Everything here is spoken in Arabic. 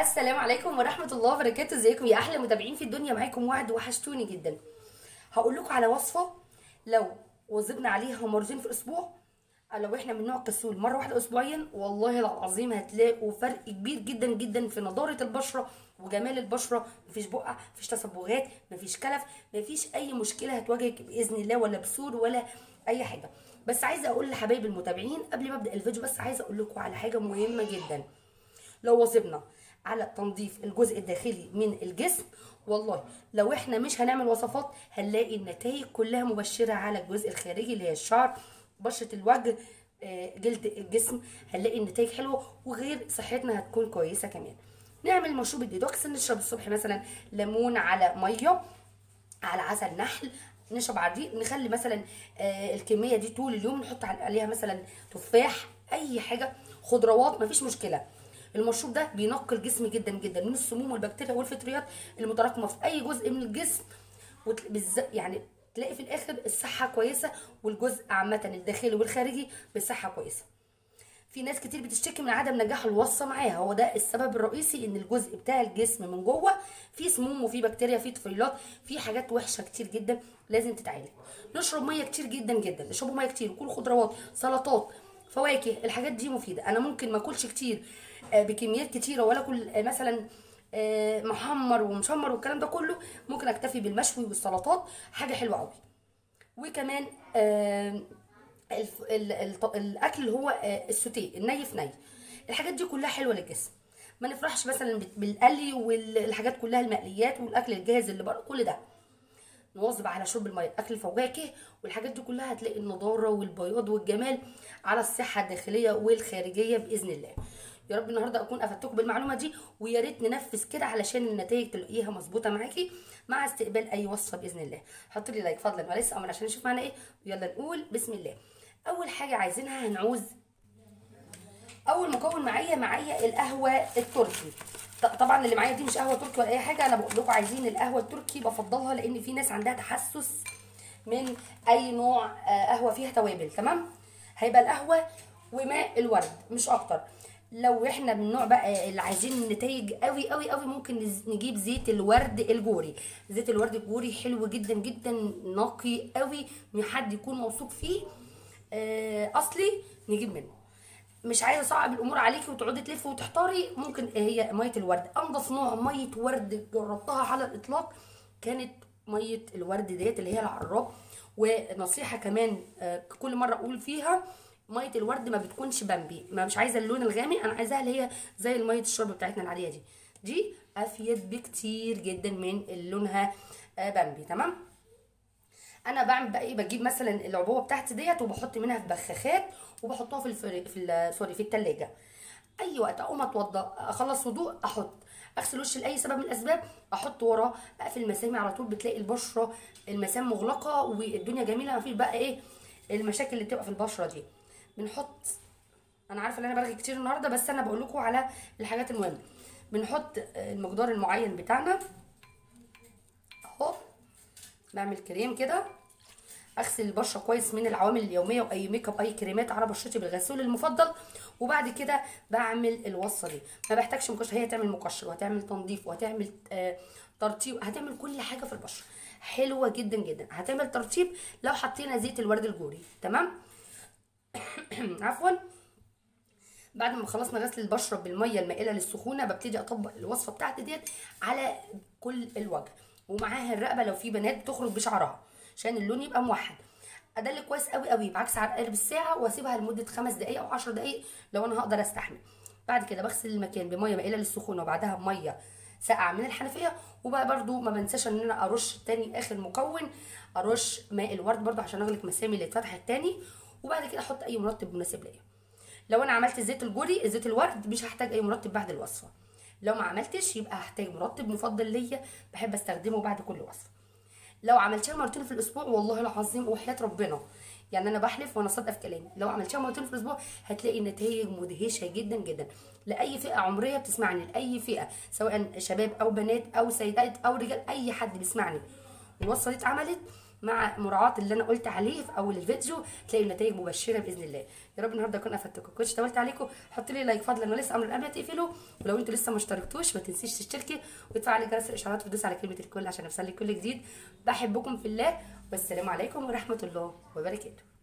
السلام عليكم ورحمة الله وبركاته. ازيكم يا احلى متابعين في الدنيا؟ معاكم وعد، وحشتوني جدا. هقول لكم على وصفة لو وظبنا عليها مرتين في الاسبوع، أو لو احنا من نوع كسول مرة واحدة اسبوعيا، والله العظيم هتلاقوا فرق كبير جدا جدا في نضارة البشرة وجمال البشرة. مفيش بقع، مفيش تصبغات، مفيش كلف، مفيش اي مشكلة هتواجهك باذن الله، ولا بثور ولا اي حاجة. بس عايزة اقول لحبايب المتابعين قبل ما ابدا الفيديو، بس عايزة اقول لكم على حاجة مهمة جدا. لو واظبنا على تنظيف الجزء الداخلي من الجسم، والله لو احنا مش هنعمل وصفات هنلاقي النتائج كلها مبشره على الجزء الخارجي اللي هي الشعر، بشره الوجه، جلد الجسم. هنلاقي النتائج حلوه، وغير صحتنا هتكون كويسه كمان. نعمل مشروب الديتوكس، نشرب الصبح مثلا ليمون على ميه على عسل نحل، نشرب على الريق. نخلي مثلا الكميه دي طول اليوم، نحط عليها مثلا تفاح، اي حاجه، خضروات، مفيش مشكله. المشروب ده بينقي الجسم جدا جدا من السموم والبكتيريا والفطريات المتراكمه في اي جزء من الجسم، يعني تلاقي في الاخر الصحه كويسه، والجزء عامه الداخلي والخارجي بصحه كويسه. في ناس كتير بتشتكي من عدم نجاح الوصفه معاها، هو ده السبب الرئيسي، ان الجزء بتاع الجسم من جوه فيه سموم وفيه بكتيريا، فيه طفيلات، فيه حاجات وحشه كتير جدا لازم تتعالج. نشرب ميه كتير جدا جدا، نشربوا ميه كتير، وكل خضروات، سلطات، فواكه. الحاجات دي مفيده. انا ممكن ما اكلش كتير بكميات كتيره، ولا اكل مثلا محمر ومشمر والكلام ده كله. ممكن اكتفي بالمشوي والسلطات، حاجه حلوه قوي. وكمان الاكل اللي هو السوتيه، الني في ني. الحاجات دي كلها حلوه للجسم. ما نفرحش مثلا بالقلي والحاجات كلها، المقليات والاكل الجاهز اللي بره، كل ده نواظب على شرب الميه، اكل الفواكه والحاجات دي كلها. هتلاقي النضاره والبياض والجمال على الصحه الداخليه والخارجيه باذن الله. يا رب النهارده اكون افدتكم بالمعلومه دي، ويا ريت ننفذ كده علشان النتائج تلاقيها مظبوطه معاكي، مع استقبال اي وصفه باذن الله. حطوا لي لايك فضلا وليس امر عشان نشوف معانا ايه، ويلا نقول بسم الله. اول حاجه عايزينها، هنعوز اول مكون معايا القهوه التركي. طبعا اللي معايا دي مش قهوه تركي ولا اي حاجه، انا بقول لكم عايزين القهوه التركي، بفضلها لان في ناس عندها تحسس من اي نوع قهوه فيها توابل. تمام، هيبقى القهوه وماء الورد مش اكتر. لو احنا من النوع بقى اللي عايزين نتائج قوي قوي قوي، ممكن نجيب زيت الورد الجوري. زيت الورد الجوري حلو جدا جدا، نقي قوي، من حد يكون موثوق فيه اصلي نجيب منه. مش عايزه اصعب الامور عليكي وتقعدي تلفي وتحتاري، ممكن هي ميه الورد انضف نوع ميه ورد جربتها على الاطلاق، كانت ميه الورد ديت اللي هي العراب. ونصيحه كمان كل مره اقول فيها، ميه الورد ما بتكونش بامبي، ما مش عايزه اللون الغامق، انا عايزاها اللي هي زي الميه الشرب بتاعتنا العاديه دي افيد بكتير جدا من لونها بامبي. تمام، انا بعمل بقى ايه، بجيب مثلا العبوه بتاعتي ديت وبحط منها في بخاخات، وبحطها في الثلاجه. اي وقت اقوم اتوضى، اخلص وضوء، اغسل وشي لاي سبب من الاسباب، احط وراه، اقفل مسامي على طول. بتلاقي البشره المسام مغلقه والدنيا جميله، مفيش بقى ايه المشاكل اللي بتبقى في البشره دي. بنحط، انا عارفه ان انا برغي كتير النهارده، بس انا بقول لكم على الحاجات المهمه. بنحط المقدار المعين بتاعنا اهو، بعمل كريم كده، اغسل البشره كويس من العوامل اليوميه واي ميك اب، اي كريمات على بشرتي بالغسول المفضل. وبعد كده بعمل الوصفه دي. ما بحتاجش مقشر، هي هتعمل مقشر وهتعمل تنظيف وهتعمل ترطيب، هتعمل كل حاجه في البشره حلوه جدا جدا. هتعمل ترطيب لو حطينا زيت الورد الجوري. تمام عفوا. بعد ما خلصنا غسل البشره بالميه المائله للسخونه، ببتدي اطبق الوصفه بتاعتي ديت على كل الوجه، ومعاها الرقبه لو في بنات بتخرج بشعرها عشان اللون يبقى موحد. ادلك كويس قوي قوي بعكس على قلب الساعه، واسيبها لمده 5 دقائق او 10 دقائق لو انا هقدر استحمل. بعد كده بغسل المكان بميه مائله للسخونه، وبعدها بميه ساقعه من الحنفيه. وبقى برده ما بنساش ان انا ارش تاني اخر مكون، ارش ماء الورد برده عشان اغلق مسامي اللي اتفتحت تاني. وبعد كده احط اي مرطب مناسب ليا. لو انا عملت زيت الجوري، زيت الورد، مش هحتاج اي مرطب بعد الوصفه. لو ما عملتش يبقى هحتاج مرطب مفضل ليا، بحب استخدمه بعد كل وصفه. لو عملتيها مرتين في الاسبوع، والله العظيم وحياه ربنا، يعني انا بحلف وانا صادقه في كلامي، لو عملتيها مرتين في الاسبوع هتلاقي نتائج مدهشه جدا جدا. لاي فئه عمريه بتسمعني، لاي فئه، سواء شباب او بنات او سيدات او رجال، اي حد بيسمعني الوصفه دي اتعملت مع مراعاه اللي انا قلت عليه في اول الفيديو، تلاقي النتائج مبشره باذن الله. يا رب النهارده اكون افدتكم. كنتش طولت عليكم، حطوا لي لايك فضلا ولسه امر قبل ما تقفلوا، ولو انتوا لسه ما اشتركتوش ما تنسيش تشتركي وتفعلي جرس الاشعارات وتدوس على كلمه الكل عشان يوصلك كل جديد. بحبكم في الله، والسلام عليكم ورحمه الله وبركاته.